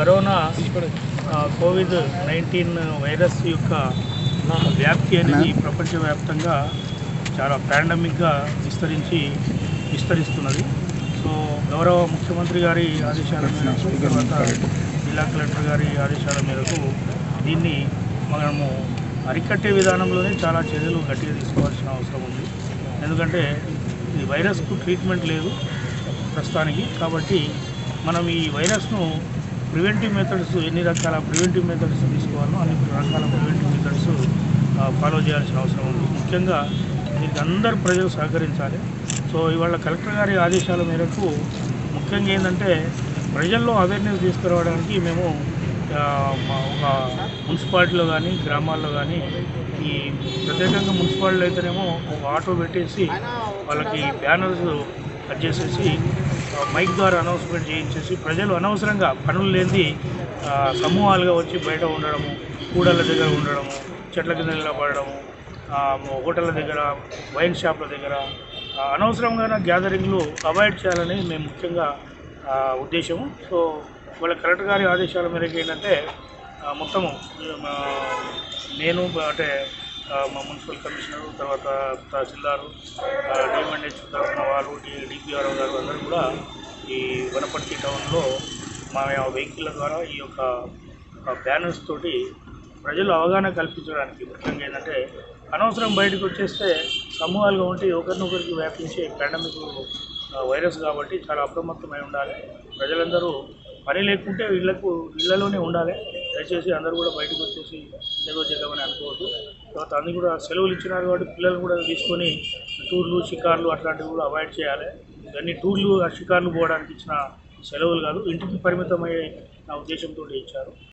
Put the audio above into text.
Corona COVID-19 virus యొక్క వ్యాప్తి అనేది ప్రపంచవ్యాప్తంగా చాలా పాండమిక్గా విస్తరిస్తున్నది. సో గౌరవ ముఖ్యమంత్రి గారి ఆదేశాల మేరకు, తర్వాత జిల్లా కలెక్టర్ గారి ఆదేశాల మేరకు దీన్ని మనము అరికట్టే విధానంలోనే చాలా చర్యలు గట్టిగా తీసుకోవాల్సిన అవసరం ఉంది. ఎందుకంటే ఈ వైరస్కు ట్రీట్మెంట్ లేదు ప్రస్తుతానికి. కాబట్టి మనం ఈ వైరస్ను ప్రివెంటివ్ మెథడ్స్, ఎన్ని రకాల ప్రివెంటివ్ మెథడ్స్ తీసుకోవాలో అన్ని రకాల ప్రివెంటివ్ మెథడ్స్ ఫాలో చేయాల్సిన అవసరం ఉంది. ముఖ్యంగా దీనికి అందరు ప్రజలు సహకరించాలి. సో ఇవాళ కలెక్టర్ గారి ఆదేశాల మేరకు ముఖ్యంగా ఏంటంటే ప్రజల్లో అవేర్నెస్ తీసుకురావడానికి మేము ఒక మున్సిపాలిటీలో కానీ గ్రామాల్లో కానీ ఈ ప్రత్యేకంగా మున్సిపాలిటీలో అయితేనేమో ఒక ఆటో పెట్టేసి వాళ్ళకి బ్యానర్స్ కట్ చేసేసి మైక్ ద్వారా అనౌన్స్మెంట్ చేయించేసి ప్రజలు అనవసరంగా పనులు లేనిది సమూహాలుగా వచ్చి బయట ఉండడము, కూడళ్ళ దగ్గర ఉండడము, చెట్ల కింద నిలబడము, హోటళ్ళ దగ్గర, వైన్ షాప్ల దగ్గర అనవసరంగా గ్యాదరింగ్లు అవాయిడ్ చేయాలని మేము ముఖ్యంగా ఉద్దేశము. సో వాళ్ళ కలెక్టర్ గారి ఆదేశాల మేరకు ఏంటంటే మొత్తము నేను అంటే మా మున్సిపల్ కమిషనరు, తర్వాత తహసీల్దారు, డిఎంఎన్హెచ్ తరఫున వాళ్ళు, డిపిఆర్ఓ గారు అందరూ కూడా ఈ వనపర్తి టౌన్లో మా వెహికల్ల ద్వారా ఈ యొక్క బ్యానర్స్ తోటి ప్రజలు అవగాహన కల్పించడానికి ముఖ్యంగా ఏంటంటే అనవసరం బయటకు వచ్చేస్తే సమూహాలుగా ఉంటే ఒకరినొకరికి వ్యాపించే పాండమిక్ వైరస్ కాబట్టి చాలా అప్రమత్తమై ఉండాలి. ప్రజలందరూ పని లేకుంటే ఇళ్లలోనే ఉండాలి. దయచేసి అందరూ కూడా బయటకు వచ్చేసి ఏదో చేద్దామని అనుకోవద్దు. తర్వాత అన్ని కూడా సెలవులు ఇచ్చినారు కాబట్టి పిల్లలు కూడా తీసుకొని టూర్లు, షికార్లు అట్లాంటివి కూడా అవాయిడ్ చేయాలి. ఇవన్నీ టూర్లు, షికార్లు పోవడానికి ఇచ్చిన సెలవులు కాదు, ఇంటికి పరిమితమయ్యే నా ఉద్దేశంతో ఇచ్చారు.